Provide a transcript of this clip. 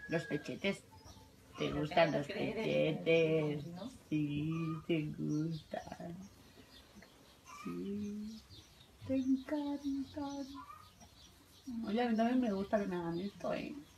Los pechetes. ¿Te gustan los pechetes? Sí, te gustan. Sí, te encantan. Oye, a mí también me gusta que me hagan esto, ¿eh?